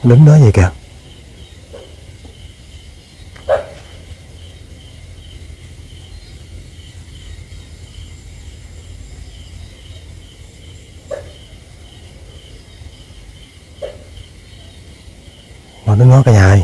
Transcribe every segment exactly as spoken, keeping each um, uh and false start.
Đứng đó vậy kìa. Mà đứng đó cả nhà ơi.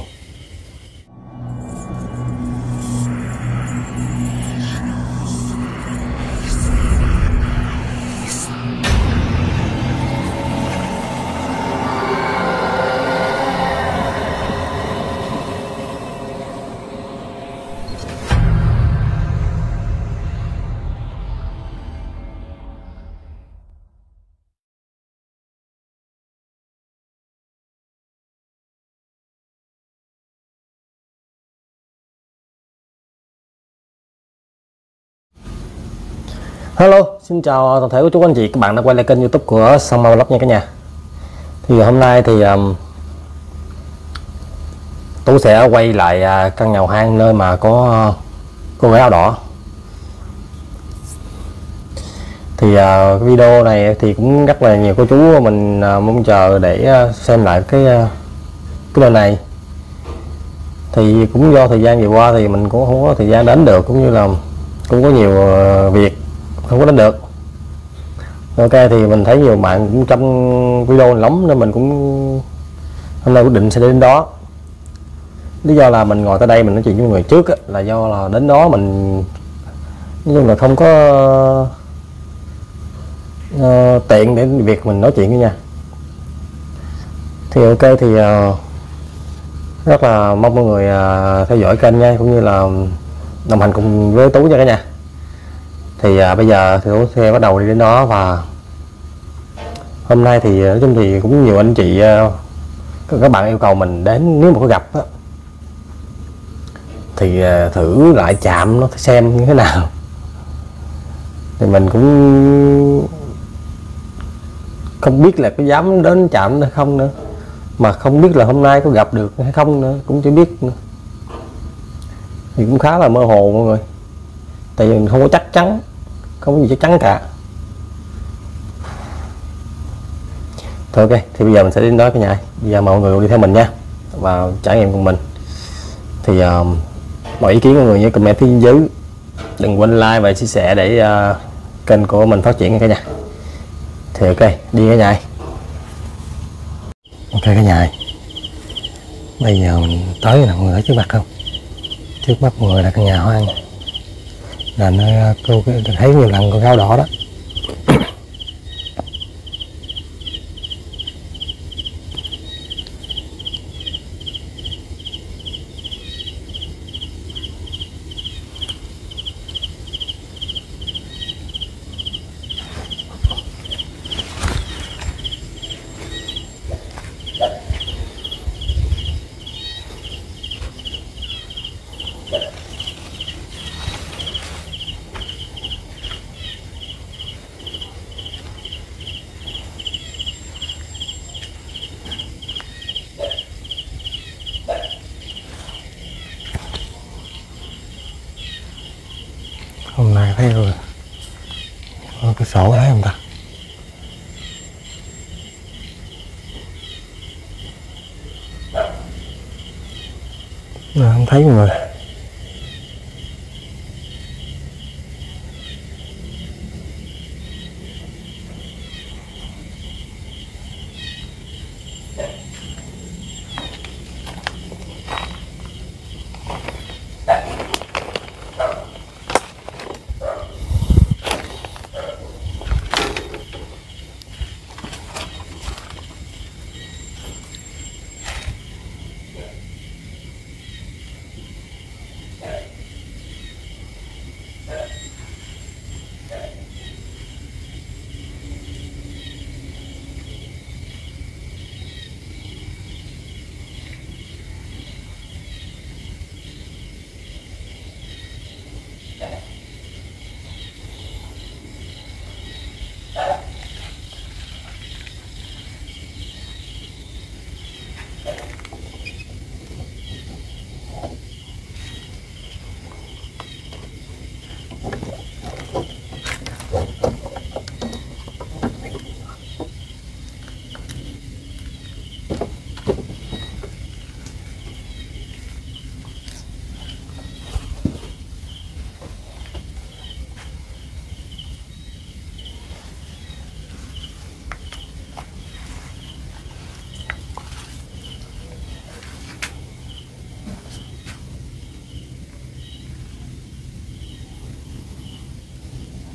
Hello, xin chào toàn thể của chú anh chị, các bạn đã quay lại kênh YouTube của Song Mai Vlog nha cả nhà. Thì hôm nay thì um, Tú sẽ quay lại uh, căn nhà hoang nơi mà có uh, cô gái áo đỏ. Thì uh, video này thì cũng rất là nhiều cô chú mình uh, mong chờ để uh, xem lại cái uh, cái nơi này. Thì cũng do thời gian vừa qua thì mình cũng không có thời gian đến được, cũng như là cũng có nhiều uh, việc không có đến được. Ok, thì mình thấy nhiều bạn cũng trong video lắm nên mình cũng hôm nay quyết định sẽ đến đó. Lý do là mình ngồi tới đây mình nói chuyện với người trước á, là do là đến đó mình nói chung là không có uh, tiện để việc mình nói chuyện với nha. Thì ok, thì uh, rất là mong mọi người uh, theo dõi kênh nha, cũng như là đồng hành cùng với Tú nha cả nhà. Thì à, bây giờ thì Tú sẽ bắt đầu đi đến đó. Và hôm nay thì nói chung thì cũng nhiều anh chị uh, các bạn yêu cầu mình đến, nếu mà có gặp á, thì uh, thử lại chạm nó xem như thế nào. Thì mình cũng không biết là có dám đến chạm hay không nữa, mà không biết là hôm nay có gặp được hay không nữa, cũng chưa biết nữa. Thì cũng khá là mơ hồ mọi người, tại vì mình không có chắc chắn, không có gì chắc chắn cả. Thôi ok, thì bây giờ mình sẽ đến đó cả nhà. Bây giờ mọi người đi theo mình nha, và trải nghiệm cùng mình. Thì uh, mọi ý kiến của mọi người nhớ comment phía dưới, đừng quên like và chia sẻ để uh, kênh của mình phát triển nha cả nhà. Thì ok, đi cả nhà. Ok cả nhà, bây giờ mình tới là mọi người thấy trước mặt không? Trước mắt mọi người là căn nhà hoang, là nơi cô thấy nhiều lần con gáo đỏ đó. Hôm nay thấy rồi cái sổ thấy không ta? À, không thấy mọi người.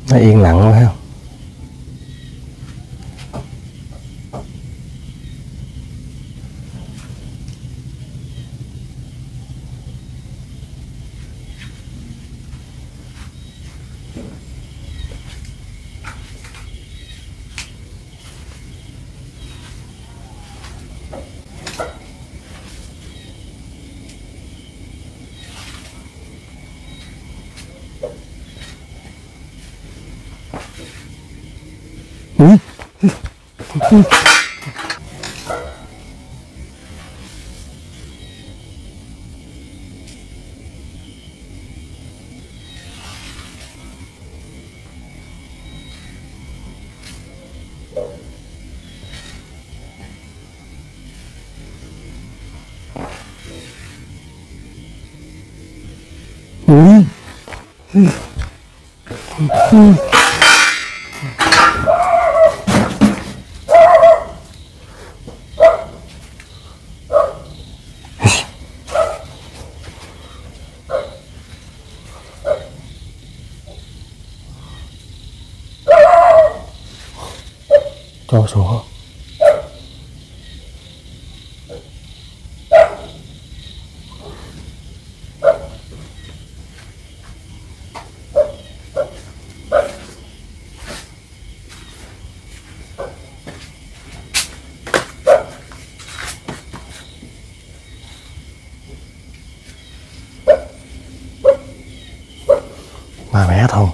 Nó yên lặng quá ha. Ừ. Ừ. Ừ. Cho xuống. Mà mẹ thôi.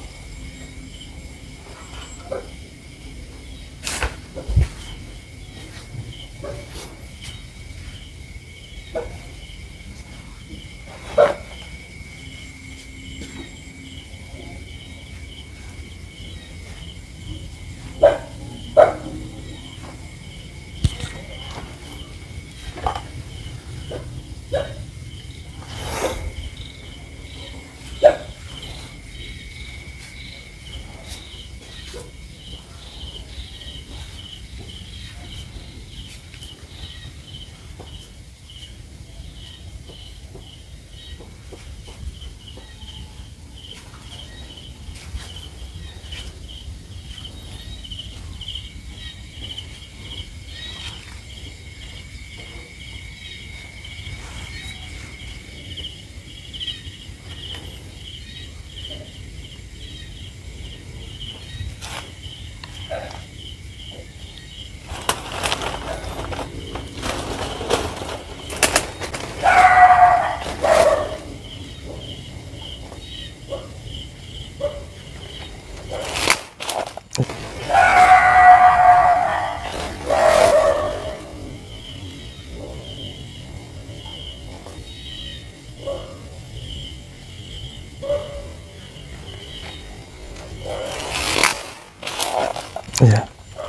Dạ.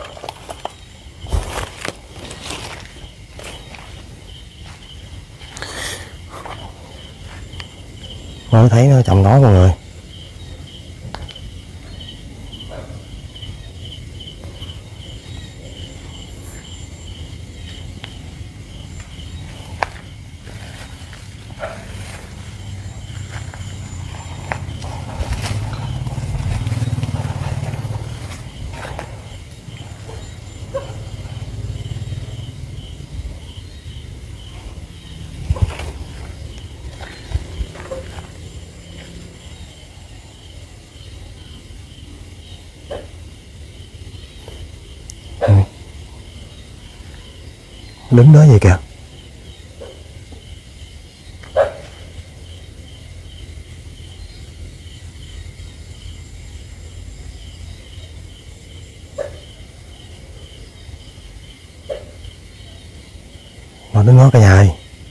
Mới thấy nó chồng nói mọi người. Đứng đó vậy kìa. Mà đứng đó cả nhà ơi.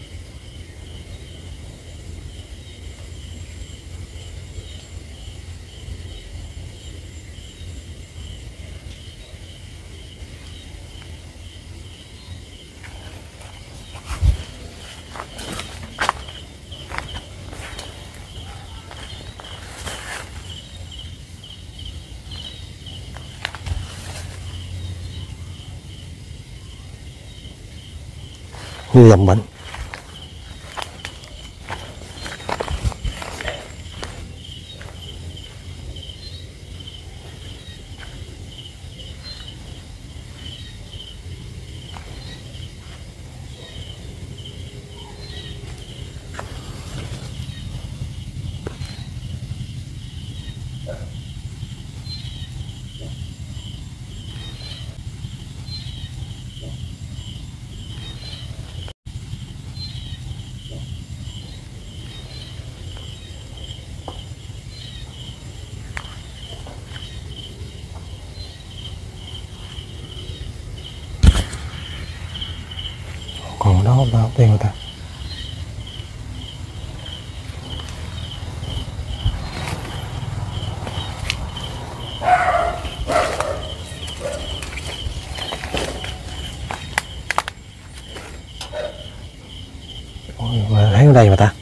Như dầm bệnh. Đó là tiền người ta. Ôi, mà thấy ở đây mà ta.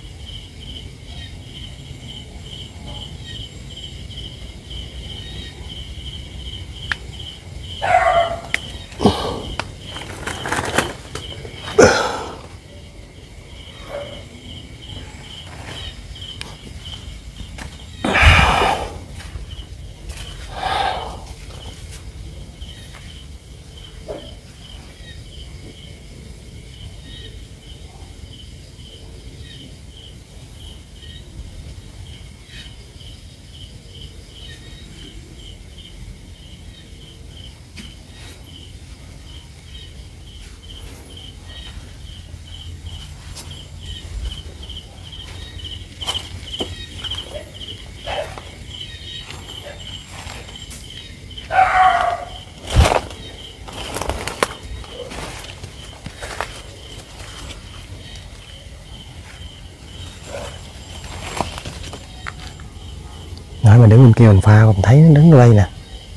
Nói mà đứng bên kia mình pha mình thấy nó đứng ở đây nè.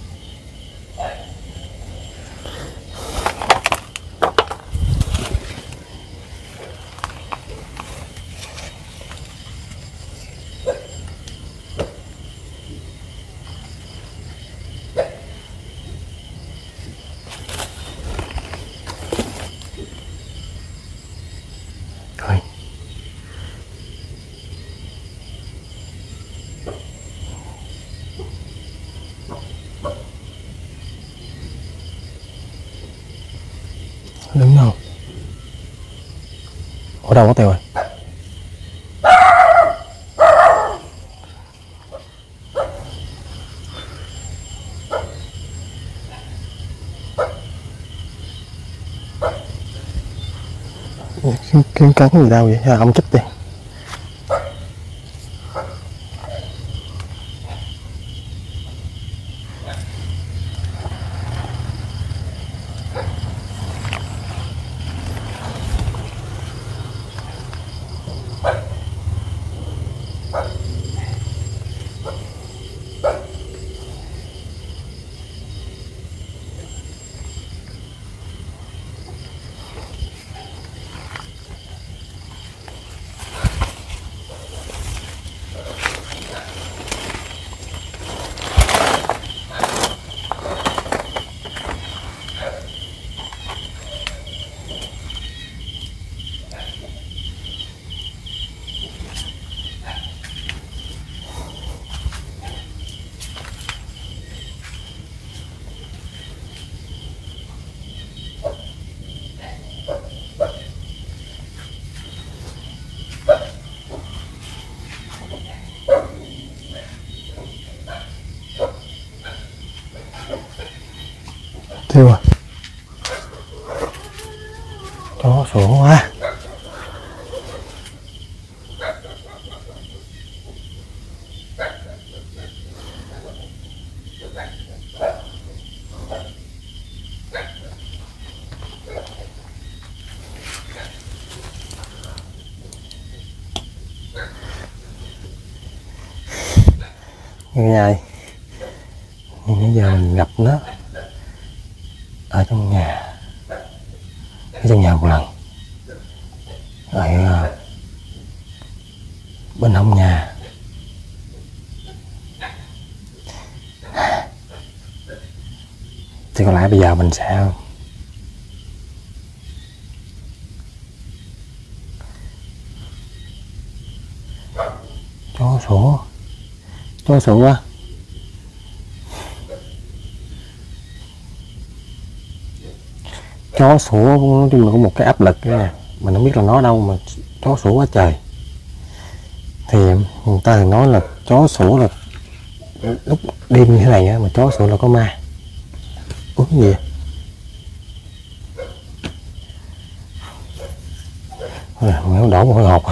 Rồi. Đứng đâu? Ở đâu có Tèo rồi? Kiếm cắn gì đâu vậy? À, ông chích đi. Thiêu à. Chó sổ quá. Nghe ai? Bây giờ mình gặp nó ở trong nhà, ở trong nhà một lần, ở bên hông nhà. Thì có lẽ bây giờ mình sẽ chó sủa, chó sủa. Chó sủa nói chung là có một cái áp lực nè, mình không biết là nó đâu mà chó sủa quá trời. Thì người ta thường nói là chó sủa là lúc đêm như thế này á, mà chó sủa là có ma. Uống gì vậy? Nó đổ một hơi hột.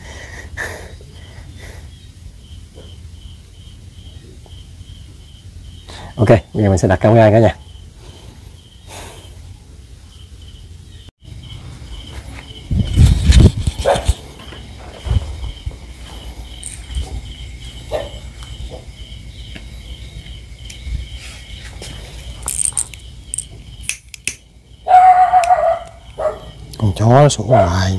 Ok, bây giờ mình sẽ đặt camera cả nhà. chó nó sủa hoài.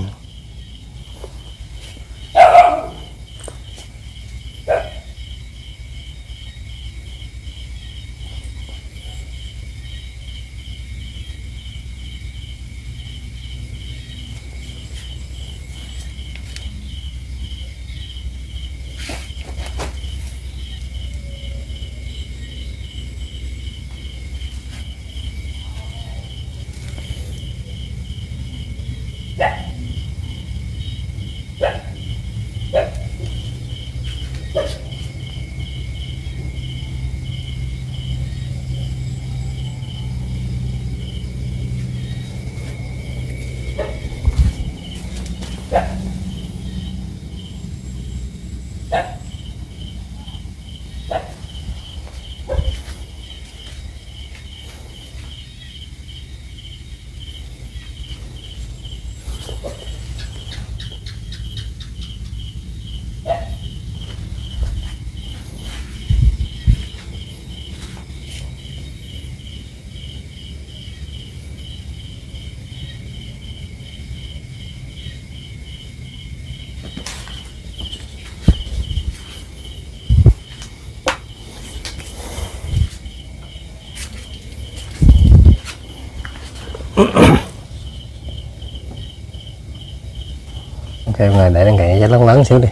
Ok, người để đằng cày cho lớn lớn xíu đi.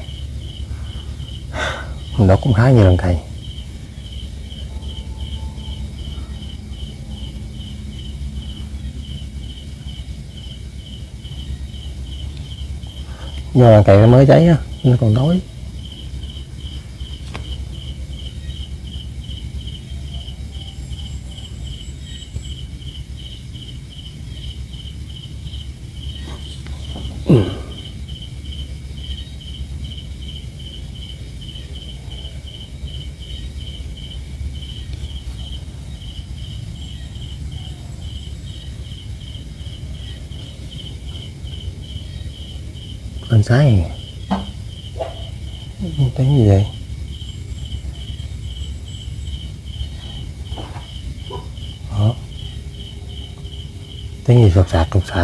Nó cũng khá nhiều đằng cày. Do đằng cày nó mới cháy á, nó còn tối. Lên sáng tiếng gì vậy? Đó. Tiếng gì sột sạt sột sạt.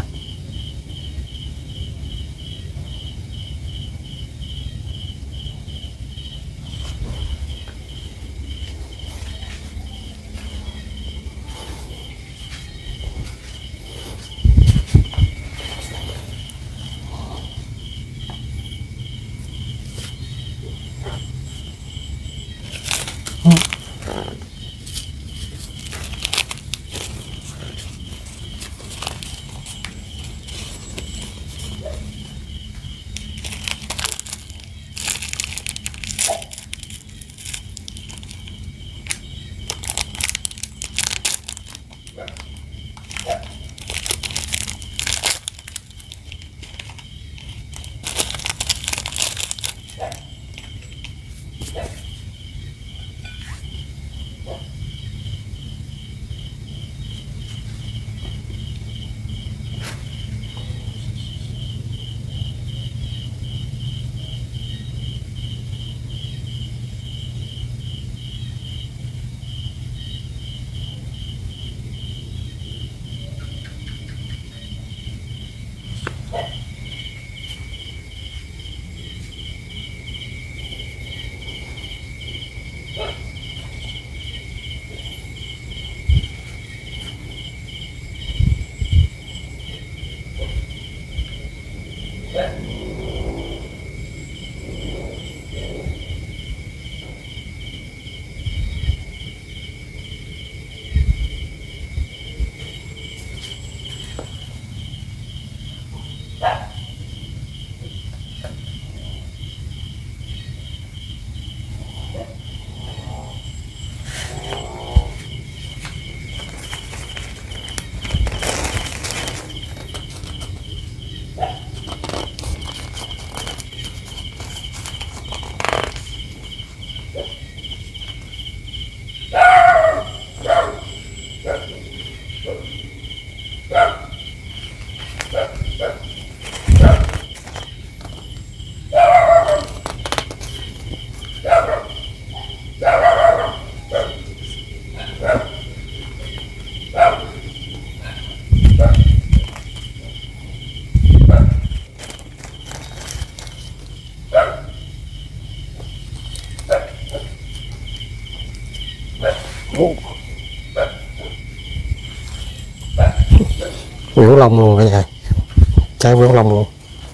Quyển lông luôn cả nhà, trái quyển lông luôn.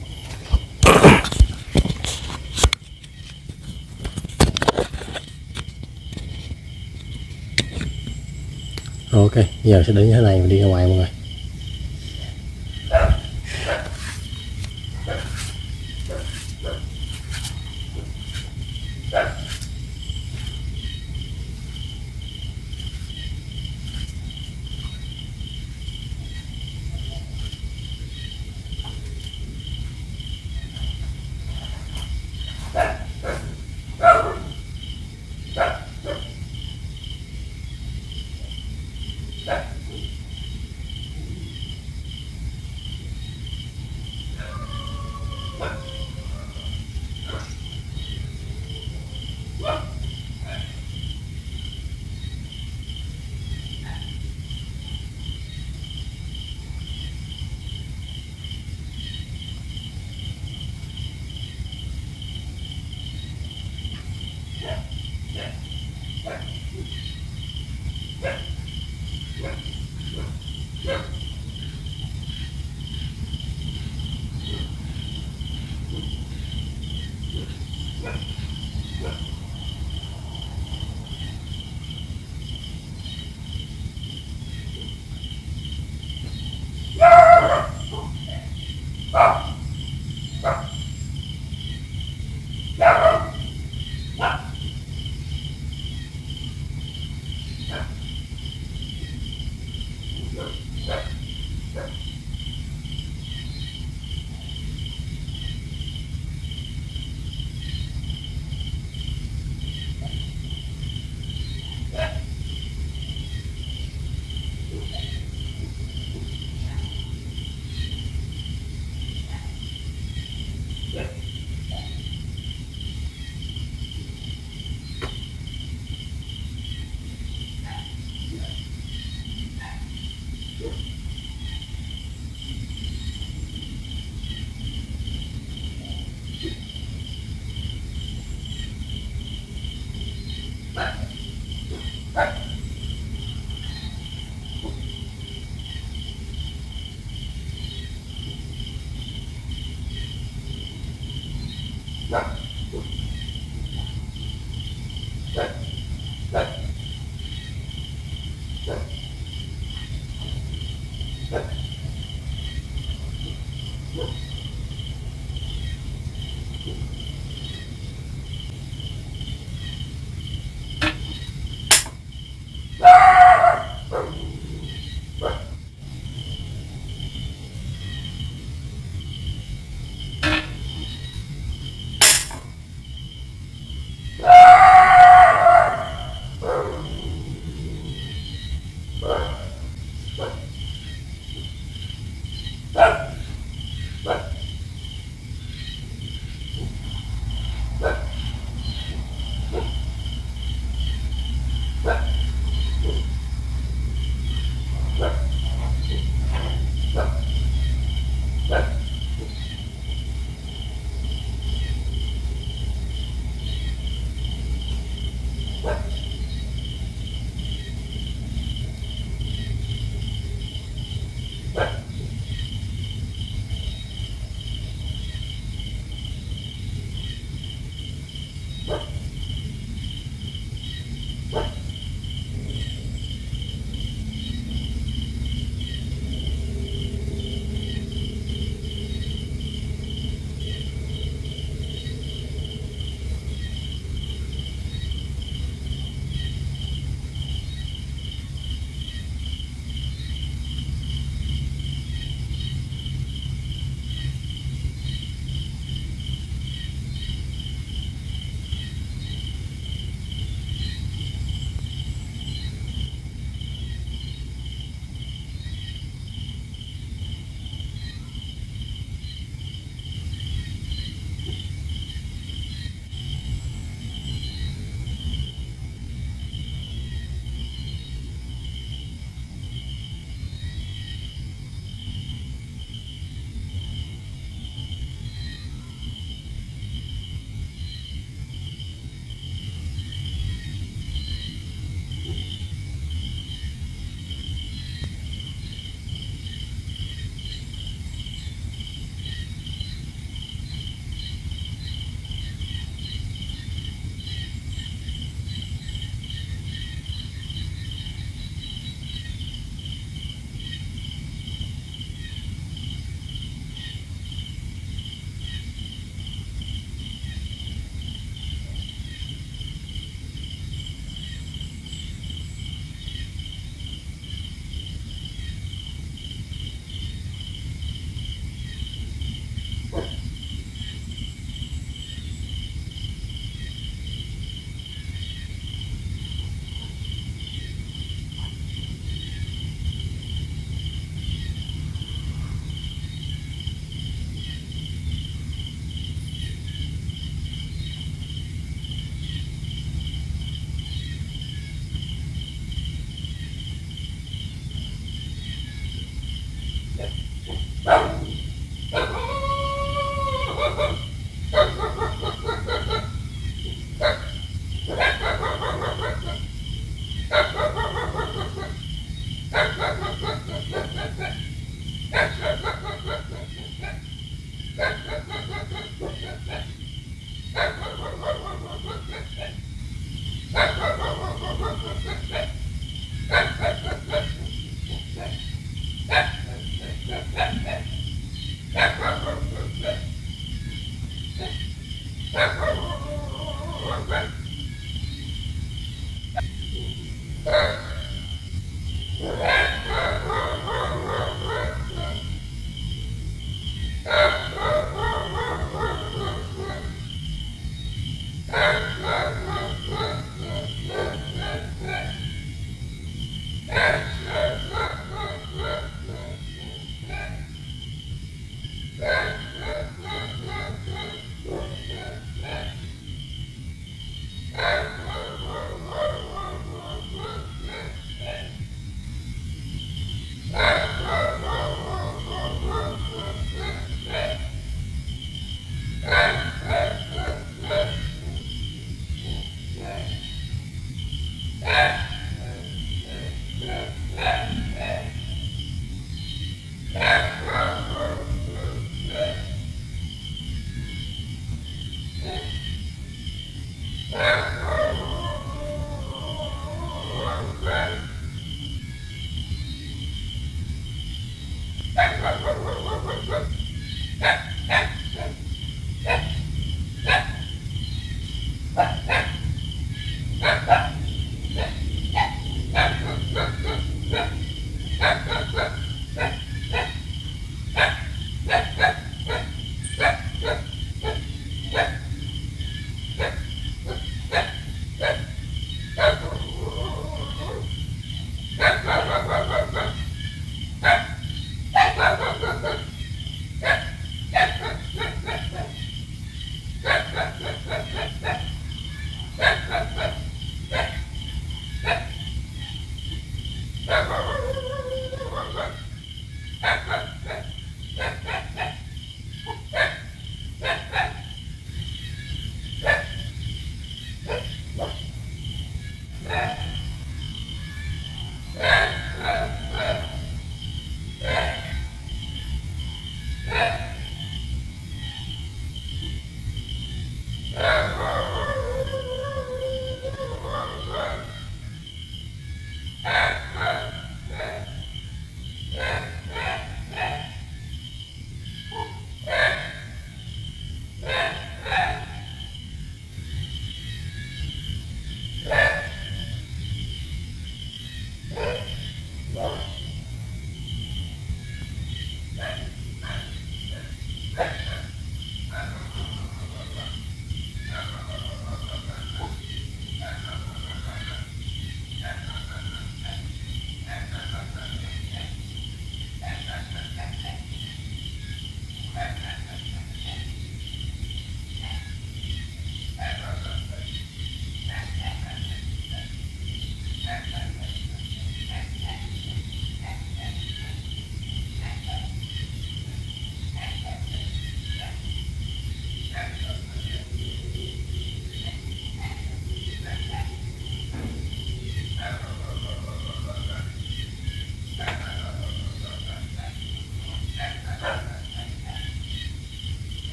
Ok, giờ sẽ để như thế này mình đi ra ngoài mọi người.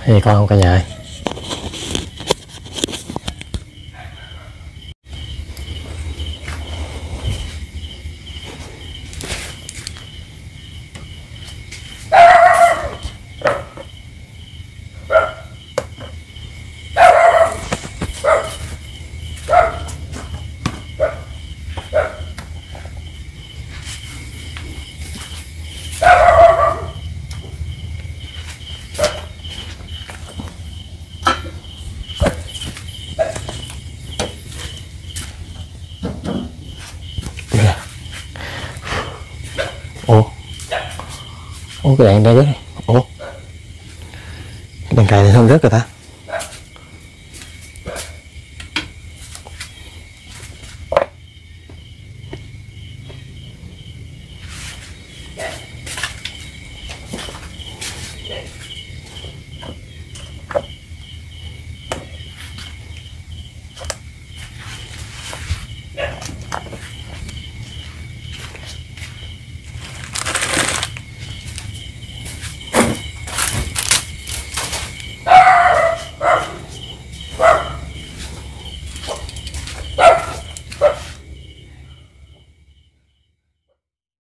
Thì con không cả nhà ơi. Ủa Ủa cái đèn đây chứ. Ủa cái đèn cày này không rớt rồi ta.